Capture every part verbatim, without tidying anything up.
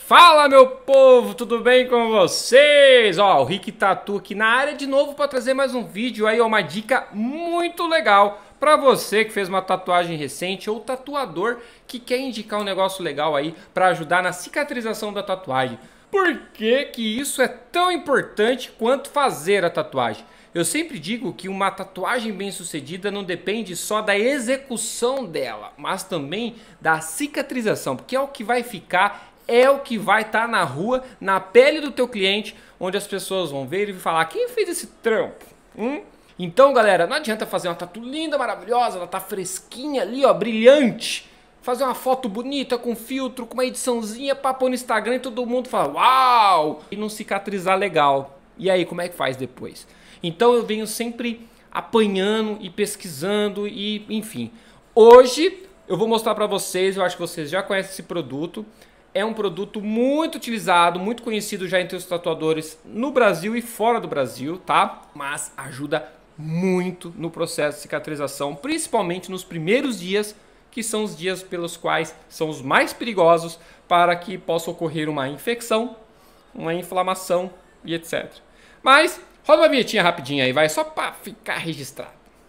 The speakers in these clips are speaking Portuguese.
Fala, meu povo, tudo bem com vocês? Ó, o Rick Tatu aqui na área de novo para trazer mais um vídeo aí, ó, uma dica muito legal para você que fez uma tatuagem recente ou tatuador que quer indicar um negócio legal aí para ajudar na cicatrização da tatuagem. Por que que isso é tão importante quanto fazer a tatuagem? Eu sempre digo que uma tatuagem bem sucedida não depende só da execução dela, mas também da cicatrização, porque é o que vai ficar, é o que vai estar na rua, na pele do teu cliente, onde as pessoas vão ver e falar: quem fez esse trampo? Hum? Então, galera, não adianta fazer uma tatu linda, maravilhosa, ela tá fresquinha ali, ó, brilhante. Fazer uma foto bonita, com filtro, com uma ediçãozinha, pra pôr no Instagram e todo mundo fala: uau! E não cicatrizar legal. E aí, como é que faz depois? Então eu venho sempre apanhando e pesquisando e, enfim. Hoje eu vou mostrar pra vocês, eu acho que vocês já conhecem esse produto. É um produto muito utilizado, muito conhecido já entre os tatuadores no Brasil e fora do Brasil, tá? Mas ajuda muito no processo de cicatrização, principalmente nos primeiros dias, que são os dias pelos quais são os mais perigosos para que possa ocorrer uma infecção, uma inflamação e etcétera. Mas roda uma vinhetinha rapidinha aí, vai, só para ficar registrado.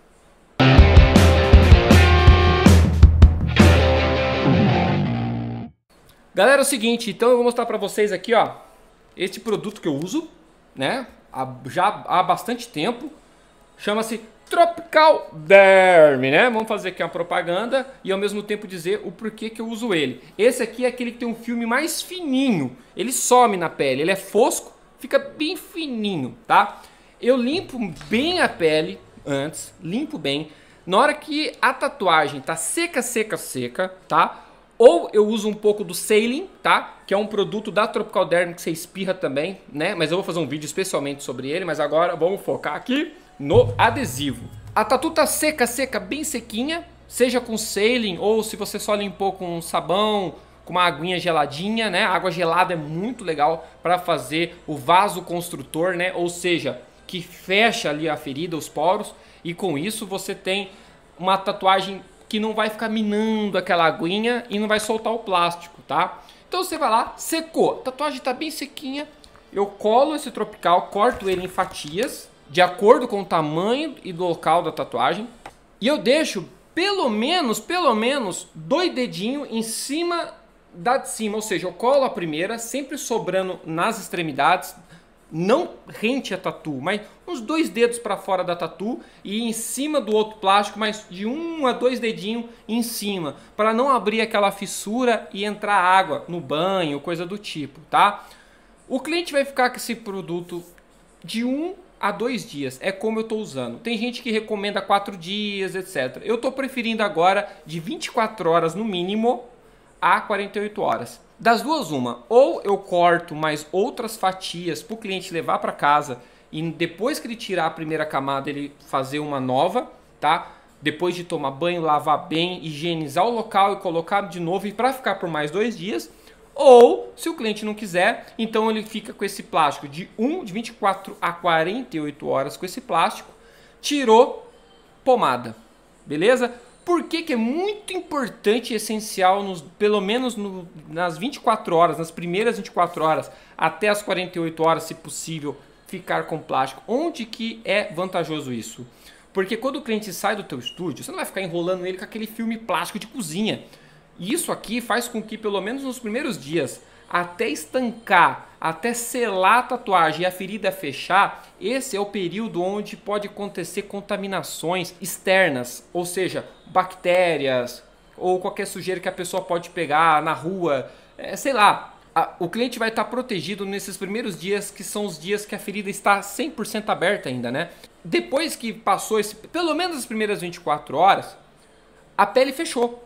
Galera, é o seguinte, então eu vou mostrar para vocês aqui, ó, este produto que eu uso, né, há, já há bastante tempo, chama-se Tropical Derm, né? Vamos fazer aqui uma propaganda e ao mesmo tempo dizer o porquê que eu uso ele. Esse aqui é aquele que tem um filme mais fininho, ele some na pele, ele é fosco, fica bem fininho, tá? Eu limpo bem a pele antes, limpo bem. Na hora que a tatuagem tá seca, seca, seca, tá? Ou eu uso um pouco do Saline, tá? Que é um produto da Tropical Derm que você espirra também, né? Mas eu vou fazer um vídeo especialmente sobre ele, mas agora vamos focar aqui no adesivo. A tatu tá seca, seca, bem sequinha, seja com Saline ou se você só limpou com sabão, com uma aguinha geladinha, né? A água gelada é muito legal para fazer o vaso construtor, né? Ou seja, que fecha ali a ferida, os poros, e com isso você tem uma tatuagem que não vai ficar minando aquela aguinha e não vai soltar o plástico, tá? Então você vai lá, secou, a tatuagem tá bem sequinha, eu colo esse Tropical, corto ele em fatias, de acordo com o tamanho e do local da tatuagem, e eu deixo pelo menos, pelo menos, dois dedinhos em cima da de cima, ou seja, eu colo a primeira, sempre sobrando nas extremidades, não rente a tatu, mas uns dois dedos para fora da tatu e em cima do outro plástico, mas de um a dois dedinhos em cima, para não abrir aquela fissura e entrar água no banho, coisa do tipo, tá? O cliente vai ficar com esse produto de um a dois dias, é como eu estou usando. Tem gente que recomenda quatro dias, etcétera. Eu estou preferindo agora de vinte e quatro horas no mínimo a quarenta e oito horas. Das duas, uma, ou eu corto mais outras fatias para o cliente levar para casa e depois que ele tirar a primeira camada ele fazer uma nova, tá? Depois de tomar banho, lavar bem, higienizar o local e colocar de novo para ficar por mais dois dias. Ou, se o cliente não quiser, então ele fica com esse plástico de, um, de vinte e quatro a quarenta e oito horas com esse plástico, tirou, pomada, beleza? Por que que é muito importante e essencial, nos, pelo menos no, nas vinte e quatro horas, nas primeiras vinte e quatro horas, até as quarenta e oito horas, se possível, ficar com plástico? Onde que é vantajoso isso? Porque quando o cliente sai do teu estúdio, você não vai ficar enrolando ele com aquele filme plástico de cozinha. Isso aqui faz com que, pelo menos nos primeiros dias, até estancar, até selar a tatuagem e a ferida fechar, esse é o período onde pode acontecer contaminações externas, ou seja, bactérias ou qualquer sujeira que a pessoa pode pegar na rua, é, sei lá. A, o cliente vai estar protegido nesses primeiros dias, que são os dias que a ferida está cem por cento aberta ainda, né? Depois que passou esse, pelo menos as primeiras vinte e quatro horas, a pele fechou.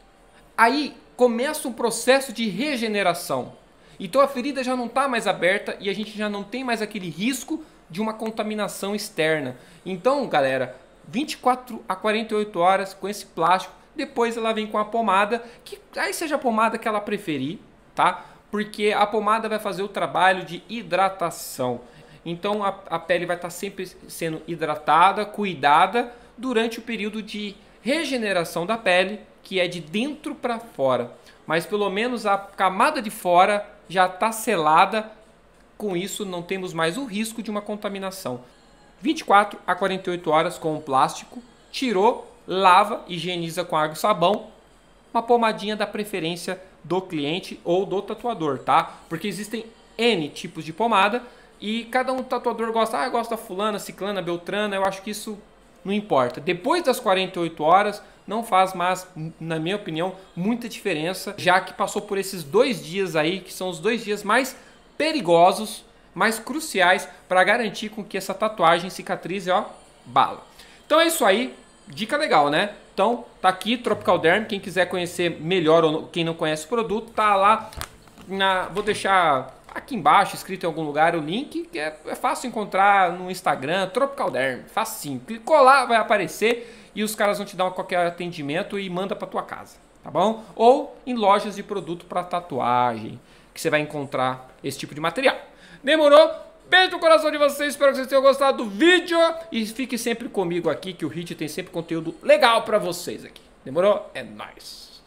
Aí começa um processo de regeneração. Então a ferida já não está mais aberta e a gente já não tem mais aquele risco de uma contaminação externa. Então, galera, vinte e quatro a quarenta e oito horas com esse plástico, depois ela vem com a pomada, que aí seja a pomada que ela preferir, tá? Porque a pomada vai fazer o trabalho de hidratação. Então a, a pele vai estar sempre sendo hidratada, cuidada durante o período de regeneração da pele, que é de dentro para fora. Mas pelo menos a camada de fora já está selada. Com isso, não temos mais o risco de uma contaminação. vinte e quatro a quarenta e oito horas com o plástico, tirou, lava, higieniza com água e sabão. Uma pomadinha da preferência do cliente ou do tatuador, tá? Porque existem N tipos de pomada e cada um tatuador gosta, ah, gosta da fulana, ciclana, beltrana. Eu acho que isso não importa. Depois das quarenta e oito horas, não faz mais, na minha opinião, muita diferença, já que passou por esses dois dias aí, que são os dois dias mais perigosos, mais cruciais para garantir com que essa tatuagem cicatrize, ó, bala. Então é isso aí, dica legal, né? Então tá aqui Tropical Derm, quem quiser conhecer melhor ou quem não conhece o produto, tá lá, na, vou deixar aqui embaixo, escrito em algum lugar, o link, que é, é fácil encontrar no Instagram, Tropical Derm, facinho. Clicou lá, vai aparecer e os caras vão te dar qualquer atendimento e manda para tua casa, tá bom? Ou em lojas de produto para tatuagem, que você vai encontrar esse tipo de material. Demorou? Beijo no coração de vocês, espero que vocês tenham gostado do vídeo e fique sempre comigo aqui, que o Hit tem sempre conteúdo legal para vocês aqui. Demorou? É nóis!